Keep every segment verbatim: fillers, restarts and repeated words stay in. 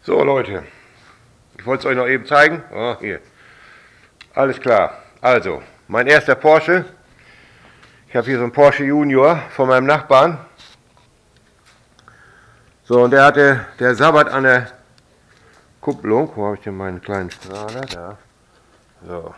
So Leute, ich wollte es euch noch eben zeigen. Oh, hier. Alles klar. Also, mein erster Porsche. Ich habe hier so einen Porsche Junior von meinem Nachbarn. So, und der hatte, der sabbert an der Kupplung. Wo habe ich denn meinen kleinen Strahler? Da. So.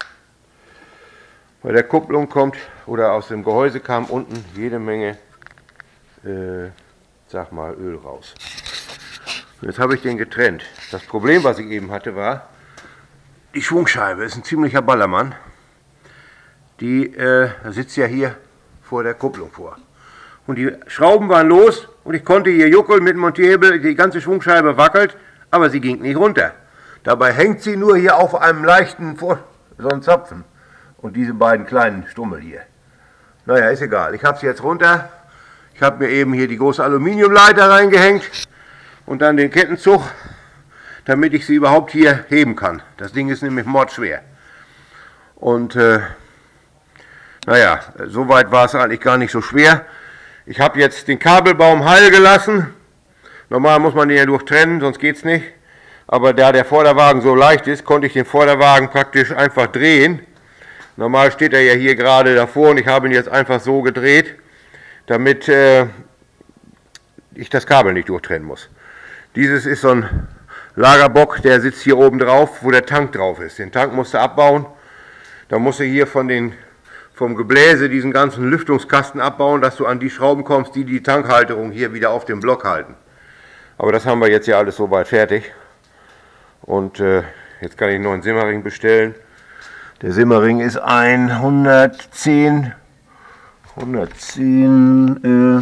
Bei der Kupplung kommt, oder aus dem Gehäuse kam unten jede Menge, äh, sag mal, Öl raus. Und jetzt habe ich den getrennt. Das Problem, was ich eben hatte, war, die Schwungscheibe ist ein ziemlicher Ballermann. Die äh, sitzt ja hier vor der Kupplung vor. Und die Schrauben waren los und ich konnte hier juckeln mit dem Montierhebel, die ganze Schwungscheibe wackelt, aber sie ging nicht runter. Dabei hängt sie nur hier auf einem leichten, vor so einen Zapfen. Und diese beiden kleinen Stummel hier. Naja, ist egal. Ich habe sie jetzt runter. Ich habe mir eben hier die große Aluminiumleiter reingehängt und dann den Kettenzug, damit ich sie überhaupt hier heben kann. Das Ding ist nämlich mordschwer. Und äh, naja, soweit war es eigentlich gar nicht so schwer. Ich habe jetzt den Kabelbaum heil gelassen. Normal muss man den ja durchtrennen, sonst geht es nicht. Aber da der Vorderwagen so leicht ist, konnte ich den Vorderwagen praktisch einfach drehen. Normal steht er ja hier gerade davor und ich habe ihn jetzt einfach so gedreht, damit äh, ich das Kabel nicht durchtrennen muss. Dieses ist so ein Lagerbock, der sitzt hier oben drauf, wo der Tank drauf ist. Den Tank musst du abbauen. Da musst du hier von den, vom Gebläse diesen ganzen Lüftungskasten abbauen, dass du an die Schrauben kommst, die die Tankhalterung hier wieder auf dem Block halten. Aber das haben wir jetzt ja alles soweit fertig. Und äh, jetzt kann ich noch einen Simmering bestellen. Der Simmering ist ein hundertzehn, hundertzehn, äh,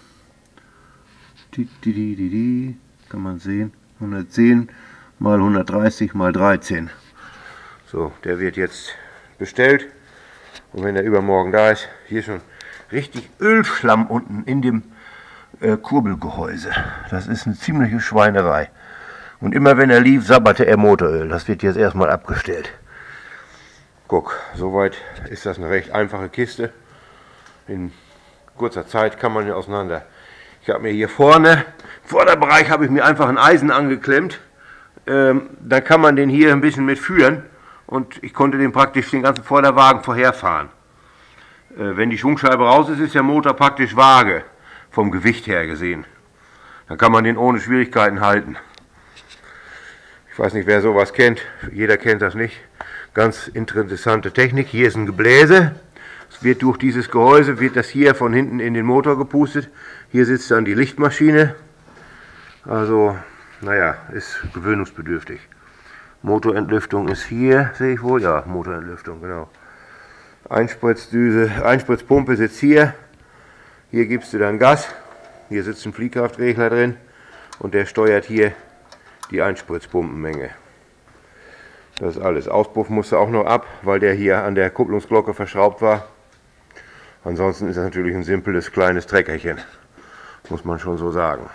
die, die, die, die, die, kann man sehen, hundertzehn mal hundertdreißig mal dreizehn. So, der wird jetzt bestellt und wenn er übermorgen da ist, hier schon richtig Ölschlamm unten in dem äh, Kurbelgehäuse. Das ist eine ziemliche Schweinerei. Und immer wenn er lief, sabberte er Motoröl. Das wird jetzt erstmal abgestellt. Guck, soweit ist das eine recht einfache Kiste. In kurzer Zeit kann man ihn auseinander. Ich habe mir hier vorne, im Vorderbereich habe ich mir einfach ein Eisen angeklemmt. Ähm, dann kann man den hier ein bisschen mitführen und ich konnte den praktisch den ganzen Vorderwagen vorherfahren. Äh, wenn die Schwungscheibe raus ist, ist der Motor praktisch vage, vom Gewicht her gesehen. Dann kann man den ohne Schwierigkeiten halten. Ich weiß nicht, wer sowas kennt. Jeder kennt das nicht. Ganz interessante Technik. Hier ist ein Gebläse. Es wird durch dieses Gehäuse, wird das hier von hinten in den Motor gepustet. Hier sitzt dann die Lichtmaschine. Also, naja, ist gewöhnungsbedürftig. Motorentlüftung ist hier, sehe ich wohl. Ja, Motorentlüftung, genau. Einspritzdüse, Einspritzpumpe sitzt hier. Hier gibst du dann Gas. Hier sitzt ein Fliehkraftregler drin. Und der steuert hier die Einspritzpumpenmenge. Das ist alles. Auspuff musste auch noch ab, weil der hier an der Kupplungsglocke verschraubt war. Ansonsten ist das natürlich ein simples kleines Treckerchen. Muss man schon so sagen.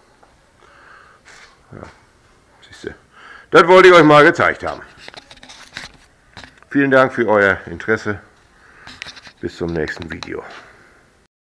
Ja, siehst du. Das wollte ich euch mal gezeigt haben. Vielen Dank für euer Interesse. Bis zum nächsten Video.